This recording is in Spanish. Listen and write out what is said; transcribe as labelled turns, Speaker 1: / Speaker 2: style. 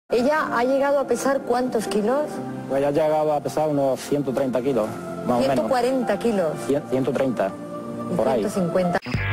Speaker 1: ¿Ella ha llegado a pesar cuántos kilos?
Speaker 2: Pues ya ha llegado a pesar unos 130 kilos, más o menos.
Speaker 1: 140 kilos.
Speaker 2: 130, por ahí.
Speaker 1: 150.